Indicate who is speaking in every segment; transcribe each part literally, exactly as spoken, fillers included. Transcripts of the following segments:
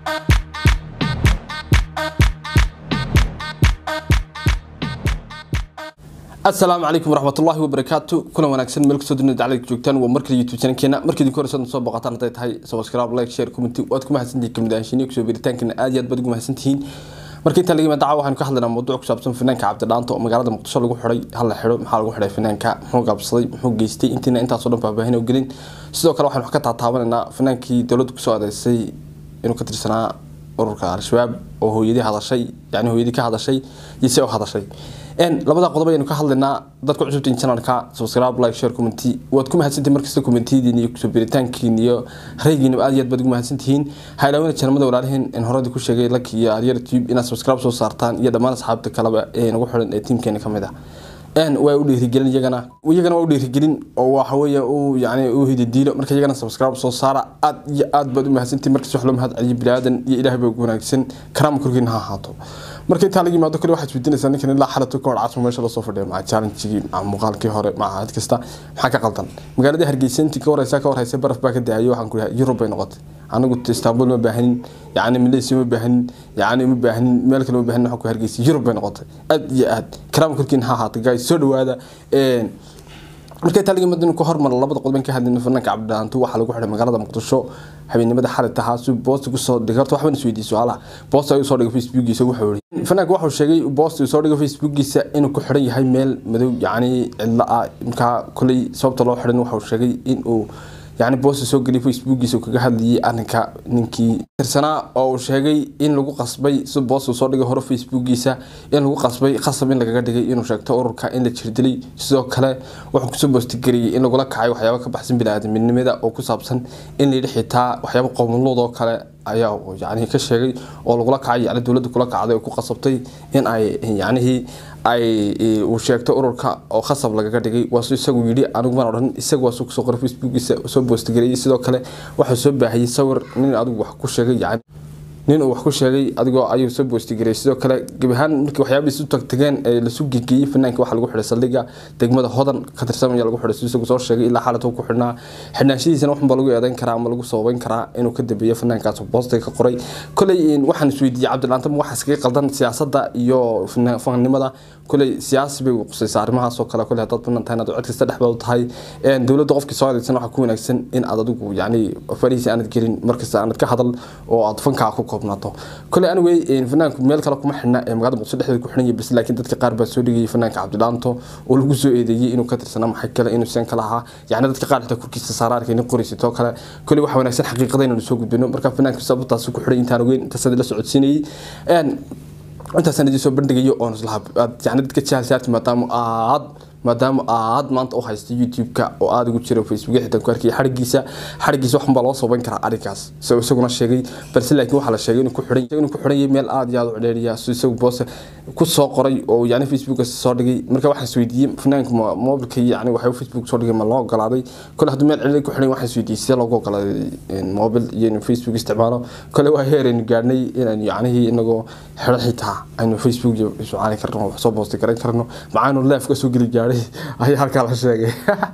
Speaker 1: السلام عليكم ورحمة الله وبركاته. كنا ونكسن ملك سودنا دعلك جوكتان ومركز يوتيوب channel كنا مركز كورسات نصاب بقطعنا تاي هاي سبسكرايب لايك شير كومنت وأتكم هسنتي كم دانشيني وكسو بيرتان كنا آديات بدكم هسنتين مركز تلاقي ما دعوة هنك حلنا موضوع كسبتم فنان كعبد الله أنتو مجرد مقتصر لجو حري هلا حلو محل لجو حري فنان كحو قبل صلي محو جيستي أنتنا أنت صورنا بهنا وجرين سيدو كلا واحد حكت عطاونا إن فنان كي دولت كسو هذا الشيء إنه كتر سنة أورك على الشباب وهو يدي هذا الشيء يعني هو يدي كهذا الشيء يسوي هذا الشيء إن لبضع قضبة إنه كحلنا dadku cusubtiin channelka subscribe like share comment waad ku mahadsantiin markasta commentidin iyo kusoo biritaankiin iyo raygiina aad iyo aad baad ugu mahadsantiin haylaawina channelada walaalahin in horada ku sheegay like iyo YouTube ina subscribe soo saartaan iyo dhamaan asxaabta kaleba ee nagu xiran ee teamkeena kamid ah een way u dhiirigelin iyagana iyagana waa u dhiirigelin oo waxa weeye uu yaani uu hididiilo marka iyagana subscribe soo saara aad iyo aad baad u mahadsantiin markasta wax loo mahad celiyo bilaadan iyo ilaahay baa ugu wanaagsan karaam kurkiin ha haato markay taaligi maado kale waxaad weydiinaysaa ninkan ilaa xalato ka wacay meesha la soo fadhiyo ma challenge-gii ma muuqaalkii hore ma aad kasta maxaa ka qaldan magaalada Hargeysa intii ka waraysa ka waraysa baraf baa ka daayo waxaan ku yahay Europe ay noqotay anigu Istanbul ma baahan yaani Malaysia ma baahan yaani ma baahan meel kale ma baahan waxa ku Hargeysa Europe ay noqotay aad iyo aad karaam kurkiin ha haato guys soo dhawaada een markay taaligi maadana ku hormar labada qodban ka hadlin fanaanka Cabdilaantu waxa lagu xiray magaalada Muqdisho habeenimada xalay tahaas boost ku soo dhigto waxban isweydiiso su'aalaha boost ay soo dhigay Facebook-giisa wuxuu yiri fanaanka wuxuu sheegay boost soo dhigay Facebook-giisa inuu ku xiran yahay meel madow yaani ilaa marka kulay sababta loo xiran wuxuu sheegay in uu يعني بوست سو غلي فيسبوك سو kaga hadliyay anka ninkii tirsana oo sheegay in lagu qasbay si boost soo dhigay hore Facebook-giisa in lagu qasbay qasab in laga dhigay inuu sheegto ururka in la jirdilay sidoo kale wuxuu ku soo boost gariyay in lagu la kacay waxyaabo ka baxsan bini'aadamnimada oo ku saabsan in la xitaa waxyaabo qowmuloodo kale ayaa yaani ka sheegay oo lagu la kacay yaani dawladda kula kacday oo ku qasabtay in ay yaani ay uu sheegto ururka oo khasab laga dhigay waa soo isagu yiri anigu ma oran isagu waa soo qoray Facebook-giisa soo boost gariyay sidoo kale waxa soo baahiyay sawir nin adigu wax ku sheegay yaani nin uu wax ku sheegay adigoo ayuu soo boost gariyay sidoo kale gabahan markii waxyaabo isu tagtageen ee la soo gigiyay fanaanka waxa lagu xiray saldhiga degmada hodan ka tirsan lagu xiray isagu soo sheegay ilaa xaalad uu ku xirnaa xidhnaashidiisana waxba lagu eedayn karaa ama lagu soobayn karaa inuu ka dambeeyo fanaankaas boost ka qoray kulay waxaan isweydiiyay Cabdilaantu waxa iskaga qaldan siyaasadda iyo fanaannimada kulay siyaasi bay u qusay arrimahaas oo kale kulay dad badan tahay cid kasta dhaxbad tahay ee dawladda qofkii soo adeegsan waxa ku wanaagsan in aad adigu yaani fariisi aanad gelin markasta aanad ka hadal oo aad fanka ku koobnaato kulay anyway in fanaanku meel kale kuma xidhna ee magaalada Muqdisho dhexdeeda ku xidhan yahay bas laakiin dadka qaar baa soo dhigay fanaanka Cabdilaantu oo lagu soo eedeeyay inuu ka tirsanaa maxay kale inuu san kala ahaa yaani dadka qaar xitaa kurkiisa saaraarka in qoriisito kale kulay waxa wanaagsan xaqiiqada inuu soo gudbino marka fanaanku sababtaas ku xidhan intaan ogeyn inta saddex la socodsiinay een inta sanadii soo bandhigayo oo islaha yaani dadka challenge maadaama aad maadaama aad maanta u haysto YouTube-ka oo aad ugu jiro Facebook xitaa ku arkay xarigiisa xarigiisa wax baa loo soo ban karaa arigaas soo isaguna sheegay balse laakiin waxa la sheegay inuu ku xiran inuu ku xiran yahay meel aad iyo aad u dheeriya soo isagu boos ku soo qoray oo yaani Facebook-ka soo dhigay marka waxa isweydiiyay fanaanka mobilka yaani waxa Facebook soo dhigay ma loo ogolaaday kul hadii meel cilad ku xiran waxa isweydiisay loo ogolaaday mobil iyo Facebook isticmaalo kale waa heerin gaarnay inaan yaani inagu xiro xitaa aynu Facebook soo caani karno wax soo boosti karan karno macaanu live ka soo gali gaaray ay halka la sheegay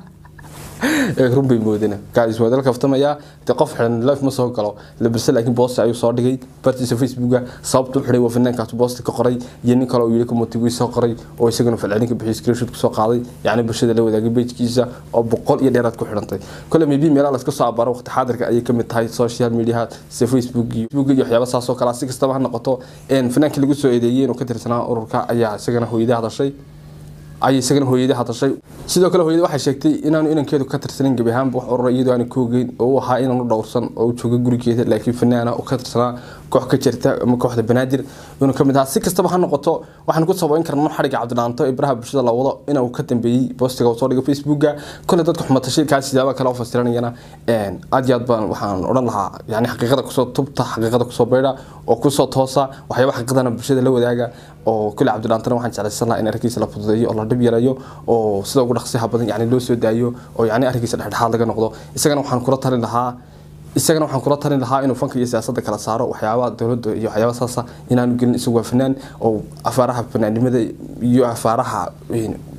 Speaker 1: ee runbay moodina guys waa dalka ftamaya ta qof xiran live ma soo galo la bilse laakiin boos ayuu soo dhigay bartiisa Facebook-ga sababtu xiray waa fanaankaas boos ka qoray iyo nin kale oo yiri community soo qoray oo isaguna falcelinka bixiyay screenshot ku soo qaaday yaani bulshada la wadaagay page-kiisa oo boqol iyo dheeraad ku xirantay kale maybe meelaha la iska soo abaro waqti xaadirka ay ka mid tahay social media sida Facebook iyo waxyaabo saas oo kala si kastaba ha noqoto in fanaanka lagu soo eedeeyay inuu ka tirsanaa ururka ayaa isagana hooyada hadashay ay isagana hooyada hadashay sidoo kale hooyada waxay sheegtay inaanu inankeedu ka tirsanin gabahaan wax urur iyadoo aan ku ogeyn oo waxa inaanu dhowrsan oo jooga gurigeeda laakiin fanaana oo ka tirsanaa koox ka jirta ama kooxda banaadir inuu kamid ah si kastaba ha noqoto waxaan ku sabayn karnaa xariga Cabdilaantu ibraha bulshada la wado inuu ka dambeeyay boostiga soo dhigay Facebook-ga kale dadku xumatashay ka sidaaba kala fasiranayna een aad iyo aad baan waxaan oran lahaa yaani xaqiiqada ku soo tubta xaqiiqada ku soo beera oo ku soo toosa waxyaabo xaqiiqadana bulshada la wadaaga oo kule Cabdilaantu waxaan jeclaysan lahaa in arkiisa la fududeeyo oo la dhib yarayo oo sida ugu dhaqsiyaha badan yaani loo soo daayo oo yaani arkiisa dhexdhexaad laga noqdo isagana waxaan kula talin lahaa isagana waxaan kula talin lahaa inuu fanka iyo siyaasadda kala saaro waxyaabaha dawladda iyo waxyaabaha saasa inaan gelin isagu fanaan oo afaaraha fanaanimada iyo afaaraha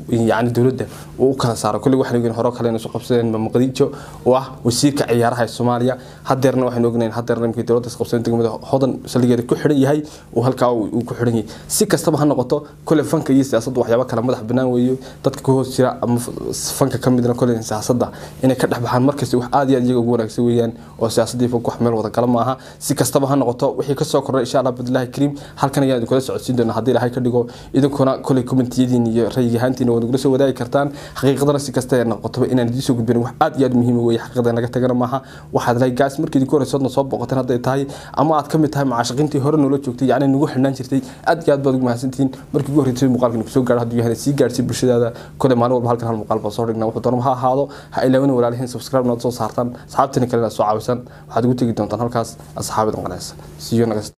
Speaker 1: يعني دولته وكلا صار كل واحد يقول هراء خلينا سوق بسين بمقديجه واه وسير كعيارها الصومالية هدرنا واحد نقولين هدرنا يمكن دولته سوق بسين تقوم حضن سليجة كحرية هاي وهالكا وكحرية سي كستبها النقطة كل فنك يسياسة وحياة كلام مدح بناوي تذكره سراء فنك كم بدنا كل سياسة إن كده بحال مركز وحادي يجي يقولك سويان وسياسة دي فوق وحمل وذا كلام معها سي كستبها النقطة وحي كسر كرر إن شاء الله بدله كريم هل كان يجي كل سعودين دون هذه هاي كده إذا كنا كل كومنتيين رأي هانتين ونقول سوى ذا كرتان حقيقة درس سي كستير نقطة إن ندي سوق بين وحاد يد مهم وحقيقة أنا قلت معها واحد لا يقاس مركز يكون صدنا صوب وقتنا هذا تاي أما أتكمل تاي مع شغلتي هرن ولا شوكتي يعني نروح ننشرتي أدياد بدو مع سنتين مركز يقول رتي مقال كنا بسوق هذا يهني سي قارسي برشة هذا كل ما نقول بهالكلام المقال بصورنا وحضرنا ها هذا هاي لون ولا عليهن سبسكرايب نوت صارتان صحابتنا كلنا سو عاوسان waxaad ugu tagi doontaan halkaas asxaabada qanacsan see you next